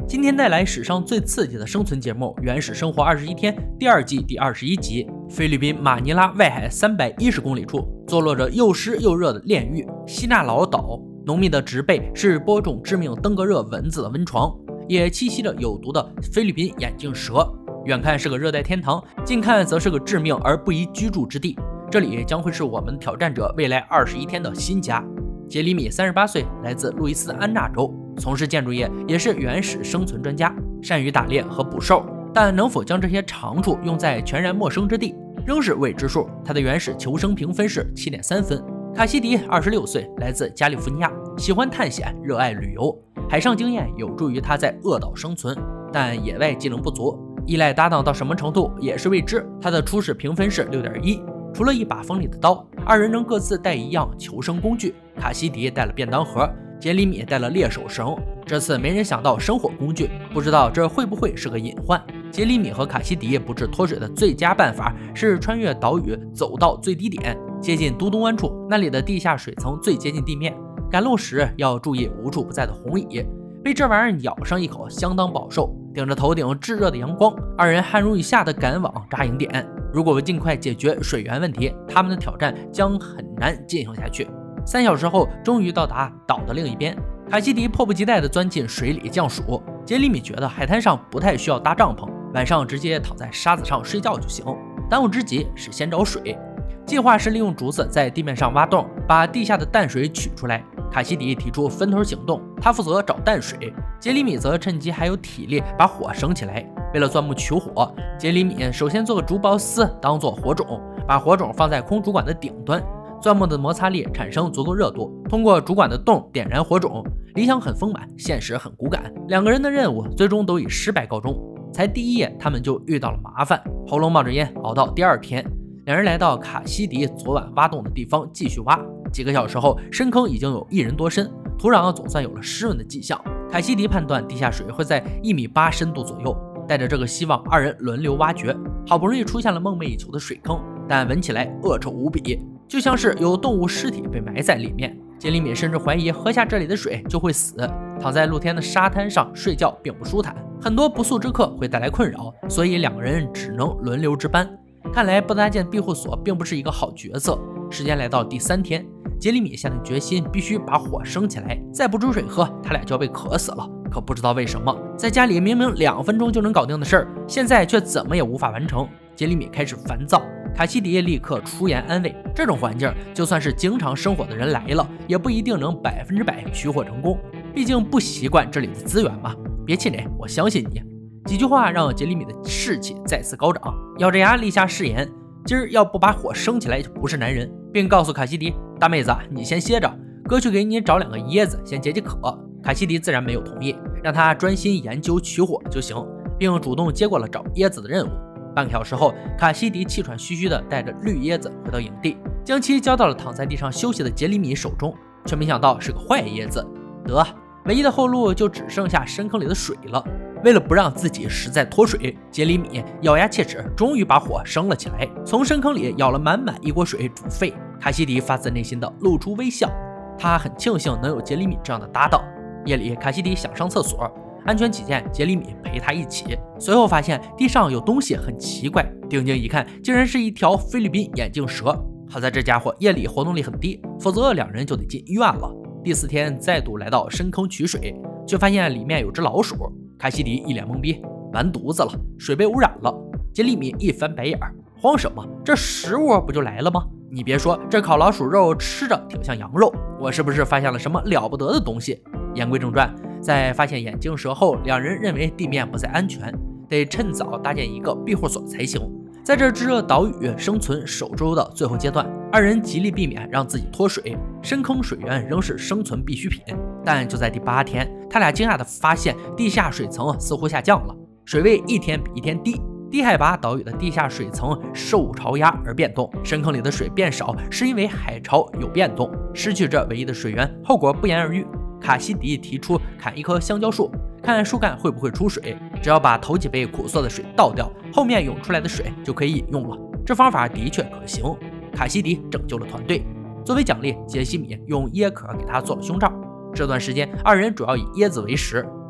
今天带来史上最刺激的生存节目《原始生活21天》第2季第21集。菲律宾马尼拉外海310公里处，坐落着又湿又热的炼狱西纳劳岛。浓密的植被是播种致命登革热蚊子的温床，也栖息着有毒的菲律宾眼镜蛇。远看是个热带天堂，近看则是个致命而不宜居住之地。这里将会是我们挑战者未来21天的新家。杰里米38岁，来自路易斯安那州，从事建筑业，也是原始生存专家，善于打猎和捕兽。但能否将这些长处用在全然陌生之地，仍是未知数。他的原始求生评分是7.3分。卡西迪26岁，来自加利福尼亚，喜欢探险，热爱旅游，海上经验有助于他在恶岛生存，但野外技能不足，依赖搭档到什么程度也是未知。他的初始评分是6.1。除了一把锋利的刀，二人仍各自带一样求生工具。卡西迪带了便当盒，杰里米带了猎手绳。这次没人想到生火工具，不知道这会不会是个隐患。杰里米和卡西迪不致脱水的最佳办法是穿越岛屿，走到最低点，接近都东湾处，那里的地下水层最接近地面。赶路时要注意无处不在的红蚁，被这玩意儿咬上一口相当饱受。顶着头顶炙热的阳光，二人汗如雨下的赶往扎营点。如果不尽快解决水源问题，他们的挑战将很难进行下去。3小时后，终于到达岛的另一边。卡西迪迫不及待地钻进水里降暑。杰里米觉得海滩上不太需要搭帐篷，晚上直接躺在沙子上睡觉就行。当务之急是先找水。计划是利用竹子在地面上挖洞，把地下的淡水取出来。卡西迪提出分头行动，他负责找淡水，杰里米则趁机还有体力把火升起来。为了钻木取火，杰里米首先做个竹刨丝当做火种，把火种放在空竹管的顶端，钻木的摩擦力产生足够热度，通过竹管的洞点燃火种。理想很丰满，现实很骨感，两个人的任务最终都以失败告终。才第1夜，他们就遇到了麻烦，喉咙冒着烟，熬到第2天，两人来到卡西迪昨晚挖洞的地方继续挖。几个小时后，深坑已经有1人多深，土壤总算有了湿润的迹象。卡西迪判断地下水会在1.8米深度左右，带着这个希望，二人轮流挖掘。好不容易出现了梦寐以求的水坑，但闻起来恶臭无比，就像是有动物尸体被埋在里面。杰里米甚至怀疑喝下这里的水就会死。躺在露天的沙滩上睡觉并不舒坦，很多不速之客会带来困扰，所以两个人只能轮流值班。看来不搭建庇护所并不是一个好决策。时间来到第3天，杰里米下定决心必须把火升起来，再不煮水喝，他俩就要被渴死了。可不知道为什么，在家里明明2分钟就能搞定的事儿，现在却怎么也无法完成。杰里米开始烦躁，卡西迪立刻出言安慰，这种环境就算是经常生火的人来了，也不一定能100%取火成功，毕竟不习惯这里的资源嘛。别气馁，我相信你。几句话让杰里米的士气再次高涨，咬着牙立下誓言，今儿要不把火升起来就不是男人，并告诉卡西迪，大妹子你先歇着，哥去给你找2个椰子先解解渴。卡西迪自然没有同意，让他专心研究取火就行，并主动接过了找椰子的任务。半个小时后，卡西迪气喘吁吁地带着绿椰子回到营地，将其交到了躺在地上休息的杰里米手中，却没想到是个坏椰子。得，唯一的后路就只剩下深坑里的水了。为了不让自己实在脱水，杰里米咬牙切齿，终于把火升了起来，从深坑里舀了满满1锅水煮沸。卡西迪发自内心的露出微笑，他很庆幸能有杰里米这样的搭档。夜里，卡西迪想上厕所，安全起见，杰里米陪他一起。随后发现地上有东西很奇怪，定睛一看，竟然是一条菲律宾眼镜蛇。好在这家伙夜里活动力很低，否则2人就得进医院了。第4天再度来到深坑取水，却发现里面有只老鼠。卡西迪一脸懵逼，完犊子了，水被污染了。杰里米一翻白眼，慌什么？这食物不就来了吗？你别说，这烤老鼠肉吃着挺像羊肉，我是不是发现了什么了不得的东西？言归正传，在发现眼镜蛇后，两人认为地面不再安全，得趁早搭建一个庇护所才行。在这炙热岛屿生存首周的最后阶段，二人极力避免让自己脱水，深坑水源仍是生存必需品。但就在第8天，他俩惊讶地发现地下水层似乎下降了，水位一天比一天低。低海拔岛屿的地下水层受潮压而变动，深坑里的水变少是因为海潮有变动，失去这唯一的水源，后果不言而喻。卡西迪提出砍一棵香蕉树，看树干会不会出水，只要把头几杯苦涩的水倒掉，后面涌出来的水就可以饮用了。这方法的确可行，卡西迪拯救了团队。作为奖励，杰西米用椰壳给他做了胸罩。这段时间，二人主要以椰子为食，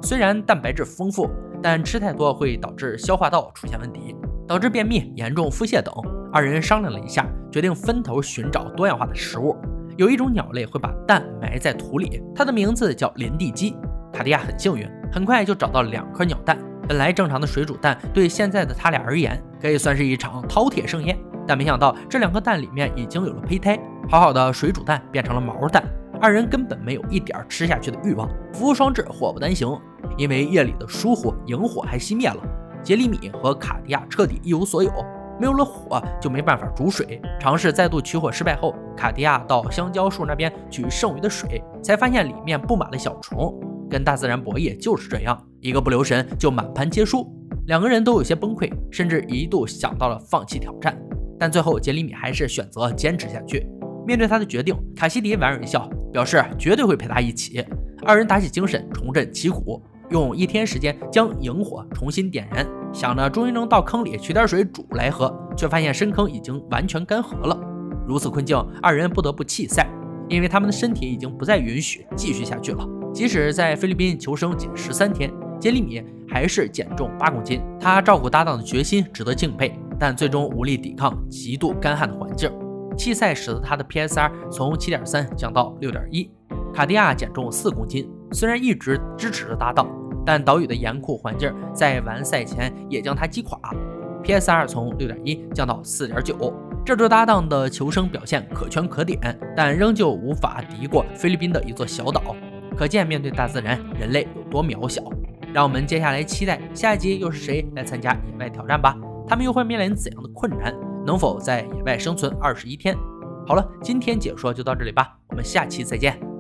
虽然蛋白质丰富，但吃太多会导致消化道出现问题，导致便秘、严重腹泻等。二人商量了一下，决定分头寻找多样化的食物。有一种鸟类会把蛋埋在土里，它的名字叫林地鸡。卡地亚很幸运，很快就找到了2颗鸟蛋。本来正常的水煮蛋对现在的他俩而言可以算是一场饕餮盛宴，但没想到这2颗蛋里面已经有了胚胎，好好的水煮蛋变成了毛蛋。二人根本没有一点吃下去的欲望。福无双至，祸不单行，因为夜里的疏忽，萤火还熄灭了。杰里米和卡地亚彻底一无所有，没有了火就没办法煮水。尝试再度取火失败后，卡地亚到香蕉树那边取剩余的水，才发现里面布满了小虫。跟大自然博弈就是这样，一个不留神就满盘皆输。2个人都有些崩溃，甚至一度想到了放弃挑战，但最后杰里米还是选择坚持下去。面对他的决定，卡西迪莞尔一笑，表示绝对会陪他一起。二人打起精神，重振旗鼓，用1天时间将萤火重新点燃，想着终于能到坑里取点水煮来喝，却发现深坑已经完全干涸了。如此困境，二人不得不弃赛，因为他们的身体已经不再允许继续下去了。即使在菲律宾求生仅13天，杰里米还是减重8公斤。他照顾搭档的决心值得敬佩，但最终无力抵抗极度干旱的环境。弃赛使得他的 PSR 从 7.3 降到 6.1。卡地亚减重4公斤，虽然一直支持着搭档，但岛屿的严酷环境在完赛前也将他击垮， PSR 从 6.1 降到 4.9。这对搭档的求生表现可圈可点，但仍旧无法敌过菲律宾的一座小岛。可见面对大自然，人类有多渺小。让我们接下来期待下一集又是谁来参加野外挑战吧，他们又会面临怎样的困难，能否在野外生存21天？好了，今天解说就到这里吧，我们下期再见。